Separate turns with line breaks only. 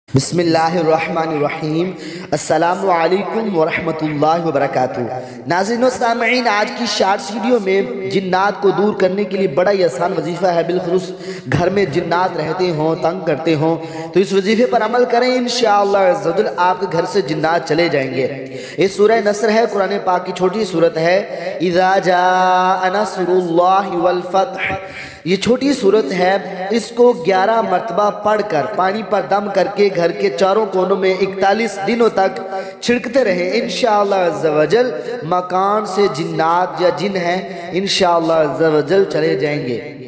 बिस्मिल्लाहिर्रहमानिर्रहीम। अस्सलामु अलैकुम वरहमतुल्लाहि वबरकातुहू। नाज़रीन व सामईन, आज की शॉर्ट्स वीडियो में जिन्नात को दूर करने के लिए बड़ा ही आसान वजीफ़ा है। बिलखुसूस घर में जिन्नात रहते हों, तंग करते हों, तो इस वजीफ़े पर अमल करें। इंशाअल्लाह अज़्ज़वजल आपके घर से जिन्नात चले जाएंगे। ये सूरह नस्र है, कुरान पाक की छोटी सूरत है। इज़ा जाअ नस्रुल्लाहि वल फ़त्ह, ये छोटी सूरत है। इसको 11 मरतबा पढ़कर पानी पर दम करके घर के चारों कोनों में 41 दिनों तक छिड़कते रहे। इंशाअल्लाह अज़्ज़वजल मकान से जिन्नात या जिन हैं इंशाअल्लाह अज़्ज़वजल चले जाएंगे।